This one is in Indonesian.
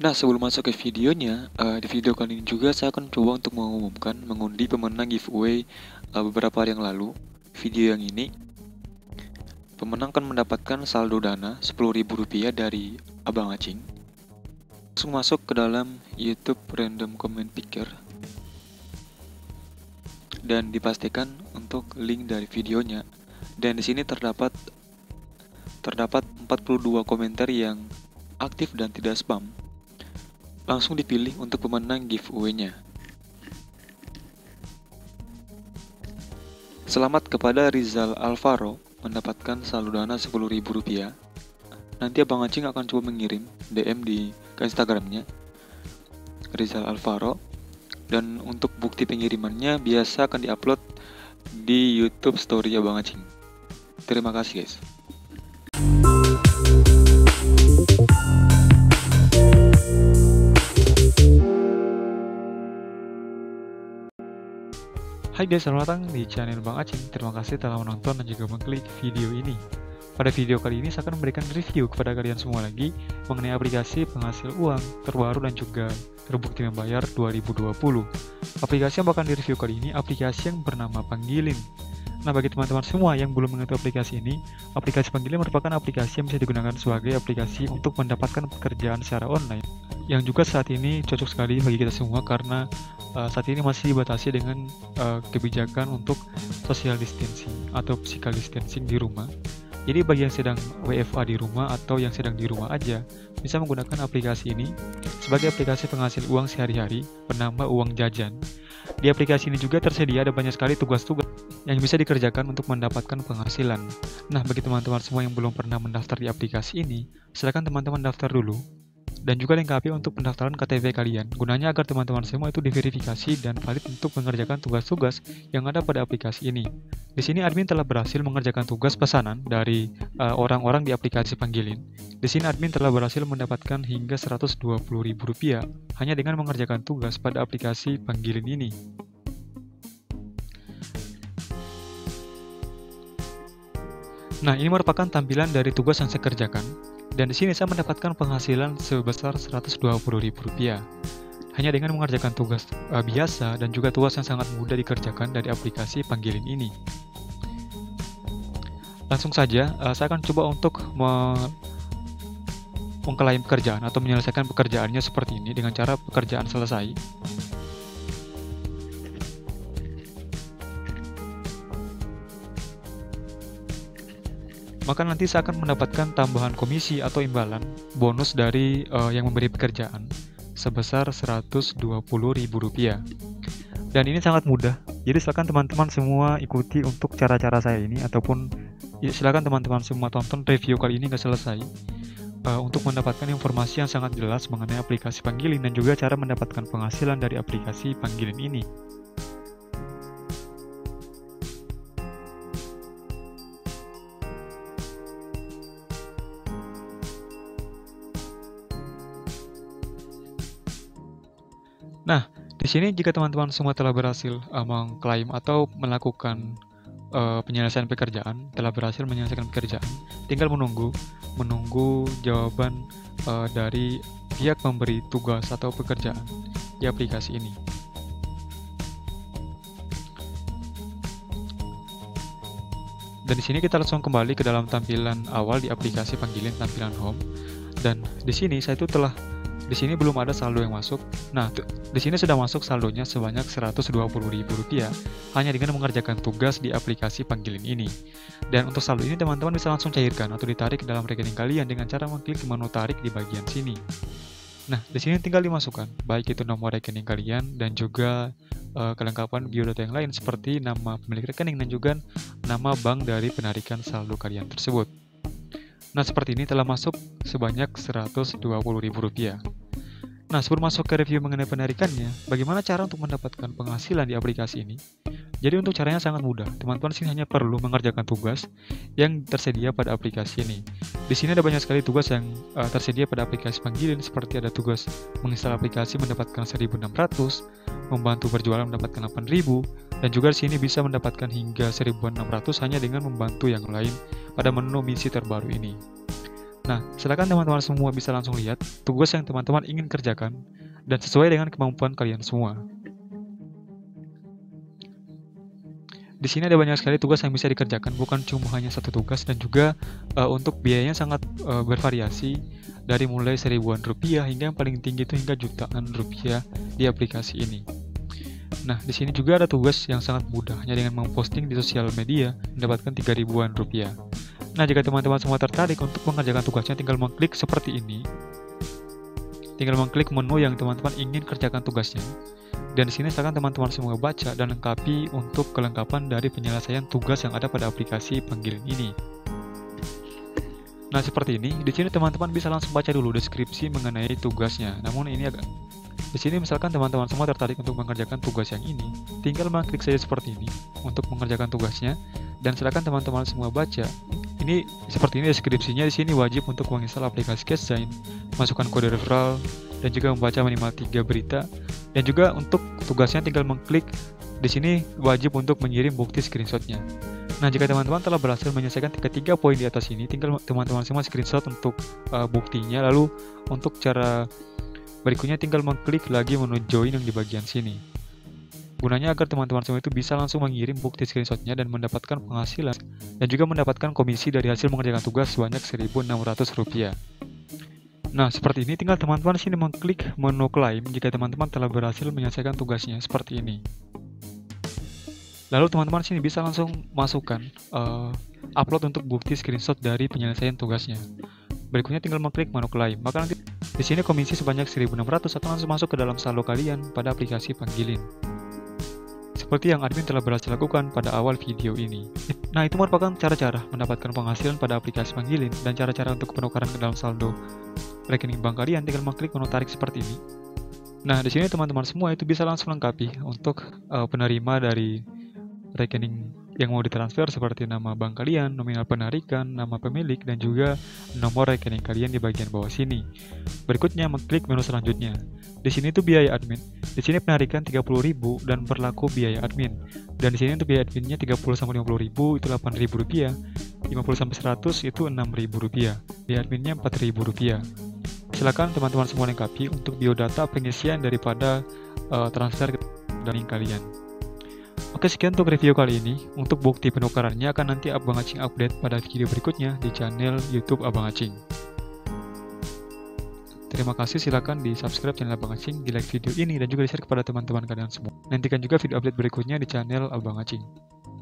Nah, sebelum masuk ke videonya, di video kali ini juga saya akan coba untuk mengundi pemenang giveaway beberapa hari yang lalu. Video yang ini, pemenang akan mendapatkan saldo dana Rp10.000 dari Abang Acing. Langsung masuk ke dalam YouTube Random Comment Picker dan dipastikan untuk link dari videonya. Dan di sini terdapat 42 komentar yang aktif dan tidak spam. Langsung dipilih untuk pemenang giveaway-nya. Selamat kepada Rizal Alvaro mendapatkan saldo dana Rp10.000. Nanti Abang Acing akan coba mengirim DM ke Instagramnya Rizal Alvaro. Dan untuk bukti pengirimannya biasa akan diupload di YouTube Story Abang Acing. Terima kasih guys. Hai guys, selamat datang di channel Bang Acing. Terima kasih telah menonton dan juga mengklik video ini. Pada video kali ini saya akan memberikan review kepada kalian semua lagi mengenai aplikasi penghasil uang terbaru dan juga terbukti membayar 2020. Aplikasi yang bakal direview kali ini aplikasi yang bernama Panggilin. Nah, bagi teman-teman semua yang belum mengetahui aplikasi ini, aplikasi Panggilin merupakan aplikasi yang bisa digunakan sebagai aplikasi untuk mendapatkan pekerjaan secara online. Yang juga saat ini cocok sekali bagi kita semua karena saat ini masih dibatasi dengan kebijakan untuk social distancing atau physical distancing di rumah. Jadi bagi yang sedang WFA di rumah atau yang sedang di rumah aja bisa menggunakan aplikasi ini sebagai aplikasi penghasil uang sehari-hari bernama Uang Jajan. Di aplikasi ini juga tersedia ada banyak sekali tugas-tugas yang bisa dikerjakan untuk mendapatkan penghasilan. Nah, bagi teman-teman semua yang belum pernah mendaftar di aplikasi ini, silakan teman-teman daftar dulu. Dan juga lengkapi untuk pendaftaran KTP kalian. Gunanya agar teman-teman semua itu diverifikasi dan valid untuk mengerjakan tugas-tugas yang ada pada aplikasi ini. Di sini admin telah berhasil mengerjakan tugas pesanan dari orang-orang di aplikasi Panggilin. Di sini admin telah berhasil mendapatkan hingga Rp120.000 hanya dengan mengerjakan tugas pada aplikasi Panggilin ini. Nah, ini merupakan tampilan dari tugas yang saya kerjakan. Dan di sini saya mendapatkan penghasilan sebesar Rp120.000 hanya dengan mengerjakan tugas biasa dan juga tugas yang sangat mudah dikerjakan dari aplikasi Panggilin ini. Langsung saja saya akan coba untuk mengklaim pekerjaan atau menyelesaikan pekerjaannya seperti ini dengan cara pekerjaan selesai. Maka nanti saya akan mendapatkan tambahan komisi atau imbalan bonus dari yang memberi pekerjaan sebesar Rp120.000. Dan ini sangat mudah. Jadi silakan teman-teman semua ikuti untuk cara-cara saya ini ataupun silakan teman-teman semua tonton review kali ini hingga selesai untuk mendapatkan informasi yang sangat jelas mengenai aplikasi Panggilin dan juga cara mendapatkan penghasilan dari aplikasi Panggilin ini. Nah, di sini jika teman-teman semua telah berhasil mengklaim atau melakukan penyelesaian pekerjaan, telah berhasil menyelesaikan pekerjaan, tinggal menunggu jawaban dari pihak memberi tugas atau pekerjaan di aplikasi ini. Dan di sini kita langsung kembali ke dalam tampilan awal di aplikasi Panggilin, tampilan home. Dan di sini di sini belum ada saldo yang masuk. Nah, di sini sudah masuk saldonya sebanyak Rp120.000 hanya dengan mengerjakan tugas di aplikasi Panggilin ini. Dan untuk saldo ini teman-teman bisa langsung cairkan atau ditarik ke dalam rekening kalian dengan cara mengklik menu tarik di bagian sini. Nah, di sini tinggal dimasukkan baik itu nomor rekening kalian dan juga kelengkapan biodata yang lain seperti nama pemilik rekening dan juga nama bank dari penarikan saldo kalian tersebut. Nah, seperti ini telah masuk sebanyak Rp120.000. Nah, sebelum masuk ke review mengenai penarikannya, bagaimana cara untuk mendapatkan penghasilan di aplikasi ini? Jadi untuk caranya sangat mudah. Teman-teman sini hanya perlu mengerjakan tugas yang tersedia pada aplikasi ini. Di sini ada banyak sekali tugas yang tersedia pada aplikasi Panggilin, seperti ada tugas menginstal aplikasi mendapatkan 1.600, membantu berjualan mendapatkan 8.000, dan juga di sini bisa mendapatkan hingga 1.600 hanya dengan membantu yang lain pada menu misi terbaru ini. Nah, silakan teman-teman semua bisa langsung lihat tugas yang teman-teman ingin kerjakan dan sesuai dengan kemampuan kalian semua. Di sini ada banyak sekali tugas yang bisa dikerjakan, bukan cuma hanya satu tugas, dan juga untuk biayanya sangat bervariasi dari mulai seribuan rupiah hingga yang paling tinggi itu hingga jutaan rupiah di aplikasi ini. Nah, di sini juga ada tugas yang sangat mudah, hanya dengan memposting di sosial media mendapatkan 3.000-an rupiah. Nah, jika teman-teman semua tertarik untuk mengerjakan tugasnya, tinggal mengklik seperti ini. Tinggal mengklik menu yang teman-teman ingin kerjakan tugasnya. Dan di sini silakan teman-teman semua baca dan lengkapi untuk kelengkapan dari penyelesaian tugas yang ada pada aplikasi Panggilan ini. Nah, seperti ini. Di sini teman-teman bisa langsung baca dulu deskripsi mengenai tugasnya. Namun ini di sini misalkan teman-teman semua tertarik untuk mengerjakan tugas yang ini, tinggal mengklik saja seperti ini untuk mengerjakan tugasnya, dan silakan teman-teman semua baca. Ini seperti ini deskripsinya. Di sini wajib untuk menginstal aplikasi Cashsign, masukkan kode referral, dan juga membaca minimal 3 berita. Dan juga untuk tugasnya tinggal mengklik di sini wajib untuk mengirim bukti screenshotnya. Nah, jika teman-teman telah berhasil menyelesaikan ketiga poin di atas ini, tinggal teman-teman semua screenshot untuk buktinya. Lalu untuk cara berikutnya tinggal mengklik lagi menu join yang di bagian sini. Gunanya agar teman-teman semua itu bisa langsung mengirim bukti screenshotnya dan mendapatkan penghasilan dan juga mendapatkan komisi dari hasil mengerjakan tugas sebanyak Rp1.600. Nah, seperti ini. Tinggal teman-teman sini mengklik menu klaim jika teman-teman telah berhasil menyelesaikan tugasnya seperti ini. Lalu teman-teman sini bisa langsung masukkan upload untuk bukti screenshot dari penyelesaian tugasnya. Berikutnya tinggal mengklik menu klaim. Maka nanti di sini komisi sebanyak 1.600 akan langsung masuk ke dalam saldo kalian pada aplikasi Panggilan. Seperti yang admin telah berhasil lakukan pada awal video ini. Nah, itu merupakan cara-cara mendapatkan penghasilan pada aplikasi Panggilan dan cara-cara untuk penukaran ke dalam saldo rekening bank kalian. Tinggal mengklik menu tarik seperti ini. Nah, di sini teman-teman semua itu bisa langsung lengkapi untuk penerima dari rekening yang mau ditransfer seperti nama bank kalian, nominal penarikan, nama pemilik, dan juga nomor rekening kalian di bagian bawah sini. Berikutnya mengklik menu selanjutnya. Di sini itu biaya admin. Di sini penarikan 30.000 dan berlaku biaya admin. Dan di sini untuk biaya adminnya 30 sampai 50.000 itu Rp8.000, 50 sampai 100 itu Rp6.000. Biaya adminnya Rp4.000. Silakan teman-teman semua lengkapi untuk biodata pengisian daripada transfer rekening kalian. Oke, sekian untuk review kali ini. Untuk bukti penukarannya akan nanti Abang Acing update pada video berikutnya di channel YouTube Abang Acing. Terima kasih, silakan di subscribe channel Abang Acing, di like video ini, dan juga di share kepada teman-teman kalian semua. Nantikan juga video update berikutnya di channel Abang Acing.